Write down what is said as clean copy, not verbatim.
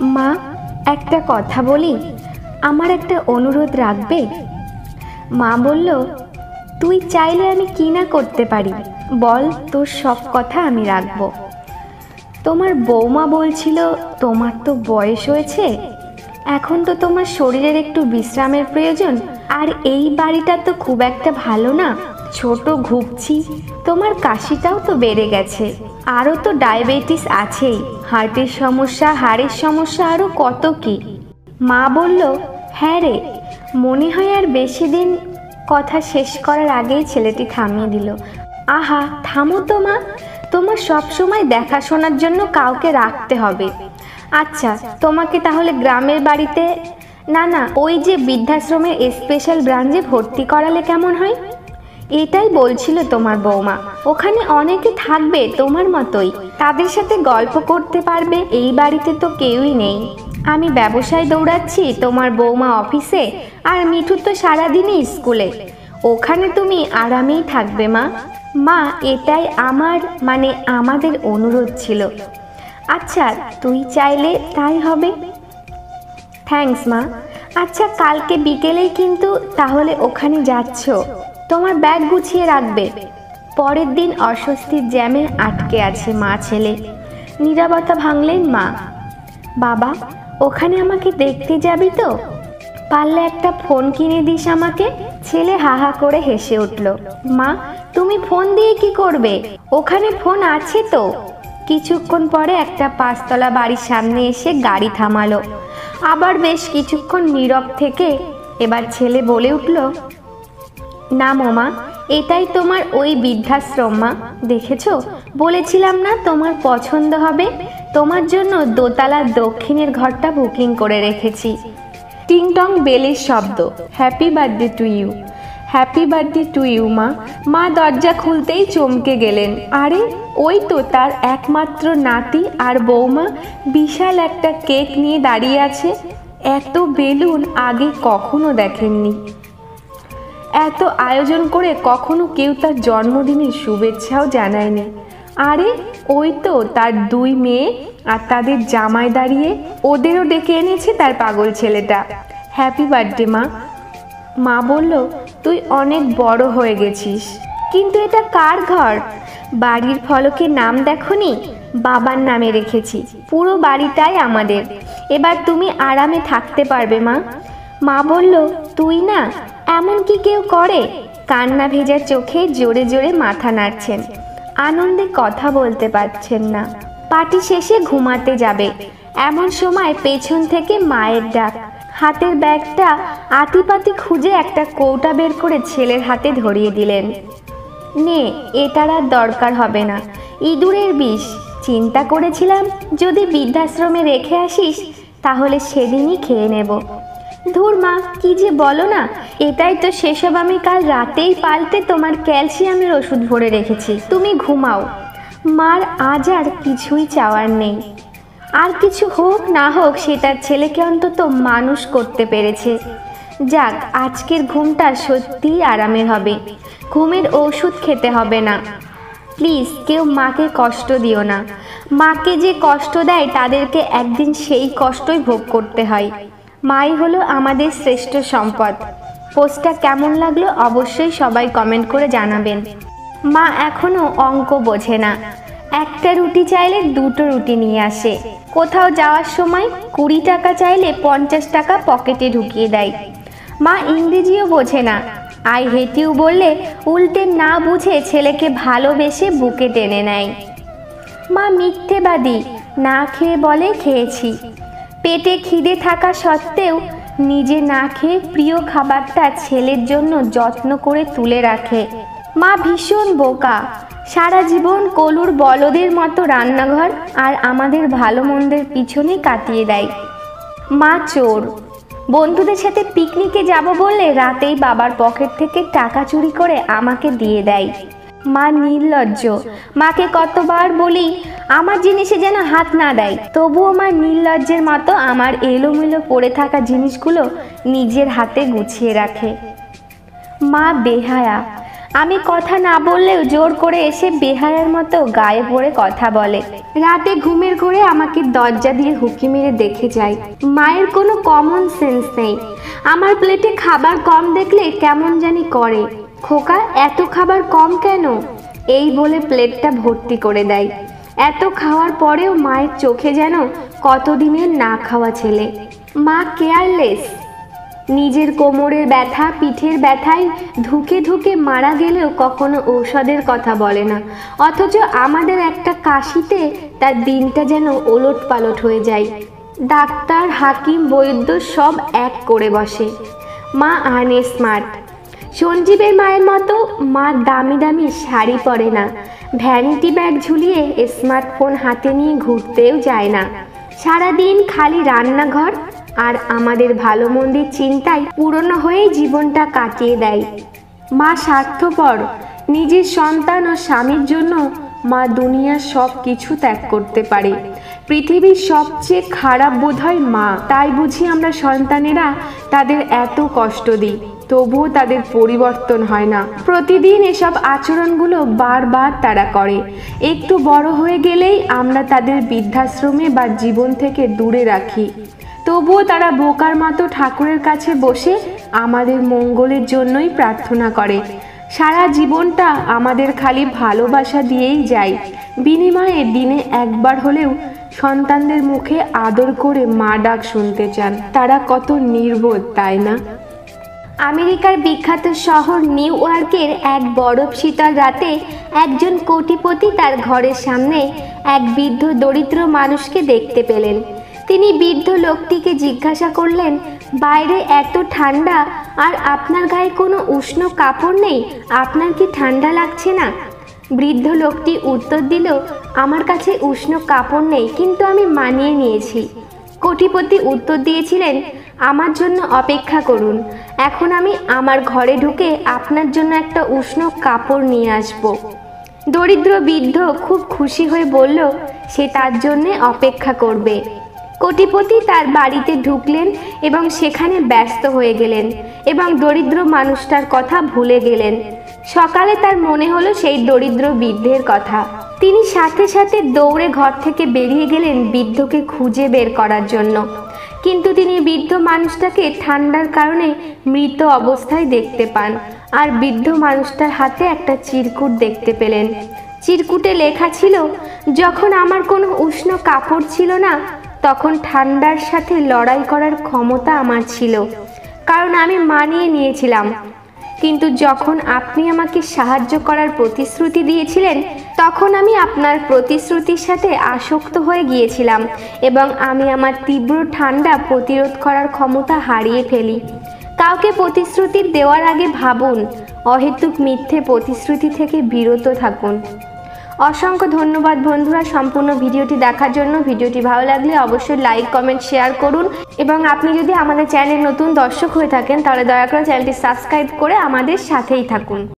মা, একটা কথা বলি, আমার একটা অনুরোধ রাখবে? মা বলল, তুই চাইলে আমি কি না করতে পারি বল, তোর সব কথা আমি রাখবো। তোমার বৌমা বলছিল তোমার তো বয়স হয়েছে, এখন তো তোমার শরীরের একটু বিশ্রামের প্রয়োজন, আর এই বাড়িটা তো খুব একটা ভালো না, ছোট ঘুপছি, তোমার কাশিটাও তো বেড়ে গেছে, আরও তো ডায়াবেটিস আছেই, হার্টের সমস্যা, হাড়ের সমস্যা, আরও কত কি। মা বলল, হ্যাঁ রে। মনে হয় আর বেশি দিন। কথা শেষ করার আগেই ছেলেটি থামিয়ে দিল। আহা, থামো তো মা, তোমার সব সময় দেখাশোনার জন্য কাউকে রাখতে হবে। আচ্ছা, তোমাকে তাহলে গ্রামের বাড়িতে, না না, ওই যে বৃদ্ধাশ্রমের স্পেশাল ব্রাঞ্চে ভর্তি করালে কেমন হয়? এটাই বলছিল তোমার বৌমা, ওখানে অনেকে থাকবে তোমার মতোই, তাদের সাথে গল্প করতে পারবে। এই বাড়িতে তো কেউই নেই, আমি ব্যবসায় দৌড়াচ্ছি, তোমার বৌমা অফিসে, আর মিঠু তো সারাদিনই স্কুলে, ওখানে তুমি আরামেই থাকবে মা। মা, এটাই আমাদের অনুরোধ ছিল। আচ্ছা, তুই চাইলে তাই হবে। থ্যাঙ্কস মা। আচ্ছা, কালকে বিকেলেই কিন্তু তাহলে ওখানে যাচ্ছ, তোমার ব্যাগ গুছিয়ে রাখবে। পরের দিন অস্বস্তির জ্যামে আটকে আছে মা ছেলে। নীরবতা ভাঙলেন মা। বাবা, ওখানে আমাকে দেখতে যাবি তো? পারলে একটা ফোন কিনে দিস আমাকে। ছেলে হাহা করে হেসে উঠল। মা, তুমি ফোন দিয়ে কি করবে? ওখানে ফোন আছে তো। কিছুক্ষণ পরে একটা 5 তলা বাড়ির সামনে এসে গাড়ি থামালো। আবার বেশ কিছুক্ষণ নীরব থেকে এবার ছেলে বলে উঠল, না মা, এটাই তোমার ওই বৃদ্ধাশ্রম মা, দেখেছো, বলেছিলাম না তোমার পছন্দ হবে, তোমার জন্য দোতলার দক্ষিণের ঘরটা বুকিং করে রেখেছি। টিং টং বেলের শব্দ। Happy birthday to you. Happy birthday to you মা। মা দরজা খুলতেই চমকে গেলেন। আরে, ওই তো তার একমাত্র নাতি আর বৌমা বিশাল একটা কেক নিয়ে দাঁড়িয়ে আছে। এত বেলুন আগে কখনো দেখেননি। এত আয়োজন করে কখনো কেউ তার জন্মদিনের শুভেচ্ছাও জানায়নি। আরে, ওই তো তার 2 মেয়ে আর তাদের জামাই দাঁড়িয়ে, ওদেরও ডেকে এনেছে তার পাগল ছেলেটা। হ্যাপি বার্থডে মা। মা বলল, তুই অনেক বড় হয়ে গেছিস। কিন্তু এটা কার ঘর? বাড়ির ফলকে নাম দেখোনি? বাবার নামে রেখেছি, পুরো বাড়িটাই আমাদের। এবার তুমি আরামে থাকতে পারবে মা। মা বলল, তুই না, এমন কি কেউ করে? কান্না ভেজা চোখে জোরে জোরে মাথা নাড়ছেন, আনন্দে কথা বলতে পারছেন না। পার্টি শেষে ঘুমাতে যাবে এমন সময় পেছন থেকে মায়ের ডাক। হাতের ব্যাগটা আতিপাতি খুঁজে একটা কৌটা বের করে ছেলের হাতে ধরিয়ে দিলেন। নে, এটার আর দরকার হবে না, ইঁদুরের বিষ। চিন্তা করেছিলাম যদি বৃদ্ধাশ্রমে রেখে আসিস তাহলে সেদিনই খেয়ে নেব। ধুর মা, কি যে বলো না, এটাই তো সেসব আমি কাল রাতেই পাল্টে তোমার ক্যালসিয়ামের ওষুধ ভরে রেখেছি, তুমি ঘুমাও। মার আজ আর কিছুই চাওয়ার নেই, আর কিছু হোক না হোক সেটার ছেলেকে অন্তত মানুষ করতে পেরেছে। যাক, আজকের ঘুমটা সত্যিই আরামের হবে, ঘুমের ওষুধ খেতে হবে না। প্লিজ কেউ মাকে কষ্ট দিও না, মাকে যে কষ্ট দেয় তাদেরকে একদিন সেই কষ্টই ভোগ করতে হয়। মাই হলো আমাদের শ্রেষ্ঠ সম্পদ। পোস্টটা কেমন লাগলো অবশ্যই সবাই কমেন্ট করে জানাবেন। মা এখনো অঙ্ক বোঝে না, একটা রুটি চাইলে 2টো রুটি নিয়ে আসে, কোথাও যাওয়ার সময় 20 টাকা চাইলে 50 টাকা পকেটে ঢুকিয়ে দেয়। মা ইংরেজিও বোঝে না, আই হেট ইউ বললে উল্টে না বুঝে ছেলেকে ভালোবেসে বুকে টেনে নেয়। মা মিথ্যেবাদী, না খেয়ে বলে খেয়েছি। পেটে খিদে থাকা সত্ত্বেও নিজে না খেয়ে প্রিয় খাবারটা ছেলের জন্য যত্ন করে তুলে রাখে। মা ভীষণ বোকা, সারা জীবন কলুর বলদের মতো রান্নাঘর আর আমাদের ভালো মন্দের পিছনে কাটিয়ে দেয়। মা চোর, বন্ধুদের সাথে পিকনিকে যাব বললে রাতেই বাবার পকেট থেকে টাকা চুরি করে আমাকে দিয়ে দেয়। মা নির্লজ্জ, মাকে কতবার বলি আমার জিনিসে যেন হাত না দেয়, তবুও মা নির্লজ্জের মতো আমার এলোমেলো পড়ে থাকা জিনিসগুলো নিজের হাতে গুছিয়ে রাখে। মা বেহায়া, আমি কথা না বললেও জোর করে এসে বেহারার মতো গায়ে পড়ে কথা বলে। রাতে ঘুমের ঘোরে আমাকে দরজা দিয়ে হুকি মেরে দেখে যায়। মায়ের কোনো কমন সেন্স নেই। আমার প্লেটে খাবার কম দেখলে কেমন জানি করে, খোকা এত খাবার কম কেন, এই বলে প্লেটটা ভর্তি করে দেয়। এত খাওয়ার পরেও মায়ের চোখে যেন কতদিনের না খাওয়া ছেলে। মা কেয়ারলেস। নিজের কোমরের ব্যথা, পিঠের ব্যথায় ধুকে ধুকে মারা গেলেও কখনো ঔষধের কথা বলে না, অথচ আমাদের একটা কাশিতে তার দিনটা যেন ওলট পালট হয়ে যায়। ডাক্তার, হাকিম, বৈদ্য সব এক করে বসে। মা আনস্মার্ট। সঞ্জীবের মায়ের মতো মা দামি দামি শাড়ি পরে না, ভ্যানিটি ব্যাগ ঝুলিয়ে স্মার্টফোন হাতে নিয়ে ঘুরতেও যায় না। সারাদিন খালি রান্নাঘর আর আমাদের ভালো মন্দের চিন্তায় পুরনো হয়েই জীবনটা কাটিয়ে দেয়। মা স্বার্থপর। নিজের সন্তান ও স্বামীর জন্য মা দুনিয়ার সব কিছু ত্যাগ করতে পারে। পৃথিবীর সবচেয়ে খারাপ বোধ হয় মা। তাই বুঝি আমরা সন্তানেরা তাদের এত কষ্ট দিই, তবুও তাদের পরিবর্তন হয় না। প্রতিদিন এসব আচরণগুলো বারবার তারা করে। একটু বড় হয়ে গেলেই আমরা তাদের বৃদ্ধাশ্রমে বা জীবন থেকে দূরে রাখি, তবুও তারা বোকার মতো ঠাকুরের কাছে বসে আমাদের মঙ্গলের জন্যই প্রার্থনা করে। সারা জীবনটা আমাদের খালি ভালোবাসা দিয়েই যায়। বিনিময়ে দিনে একবার হলেও সন্তানদের মুখে আদর করে মা ডাক শুনতে চান। তারা কত নির্বোধ, তাই না? আমেরিকার বিখ্যাত শহর নিউ ইয়র্কের এক বরফ শীতল রাতে একজন কোটিপতি তার ঘরের সামনে এক বৃদ্ধ দরিদ্র মানুষকে দেখতে পেলেন। তিনি বৃদ্ধ লোকটিকে জিজ্ঞাসা করলেন, বাইরে এত ঠান্ডা আর আপনার গায়ে কোনো উষ্ণ কাপড় নেই, আপনার কি ঠান্ডা লাগছে না? বৃদ্ধ লোকটি উত্তর দিল, আমার কাছে উষ্ণ কাপড় নেই, কিন্তু আমি মানিয়ে নিয়েছি। কোটিপতি উত্তর দিয়েছিলেন, আমার জন্য অপেক্ষা করুন, এখন আমি আমার ঘরে ঢুকে আপনার জন্য একটা উষ্ণ কাপড় নিয়ে আসব। দরিদ্র বৃদ্ধ খুব খুশি হয়ে বলল সে তার জন্যে অপেক্ষা করবে। কোটিপতি তার বাড়িতে ঢুকলেন এবং সেখানে ব্যস্ত হয়ে গেলেন এবং দরিদ্র মানুষটার কথা ভুলে গেলেন। সকালে তার মনে হলো সেই দরিদ্র বৃদ্ধের কথা। তিনি সাথে সাথে দৌড়ে ঘর থেকে বেরিয়ে গেলেন বৃদ্ধকে খুঁজে বের করার জন্য। কিন্তু তিনি বৃদ্ধ মানুষটাকে ঠান্ডার কারণে মৃত অবস্থায় দেখতে পান আর বৃদ্ধ মানুষটার হাতে একটা চিরকুট দেখতে পেলেন। চিরকুটে লেখা ছিল, যখন আমার কোনো উষ্ণ কাপড় ছিল না তখন ঠান্ডার সাথে লড়াই করার ক্ষমতা আমার ছিল, কারণ আমি মানিয়ে নিয়েছিলাম। কিন্তু যখন আপনি আমাকে সাহায্য করার প্রতিশ্রুতি দিয়েছিলেন তখন আমি আপনার প্রতিশ্রুতির সাথে আসক্ত হয়ে গিয়েছিলাম এবং আমি আমার তীব্র ঠান্ডা প্রতিরোধ করার ক্ষমতা হারিয়ে ফেলি। কাউকে প্রতিশ্রুতি দেওয়ার আগে ভাবুন, অহেতুক মিথ্যে প্রতিশ্রুতি থেকে বিরত থাকুন। অসংখ্য ধন্যবাদ বন্ধুরা সম্পূর্ণ ভিডিওটি দেখার জন্য। ভিডিওটি ভালো লাগলে অবশ্যই লাইক, কমেন্ট, শেয়ার করুন এবং আপনি যদি আমাদের চ্যানেলের নতুন দর্শক হয়ে থাকেন তাহলে দয়া করে চ্যানেলটি সাবস্ক্রাইব করে আমাদের সাথেই থাকুন।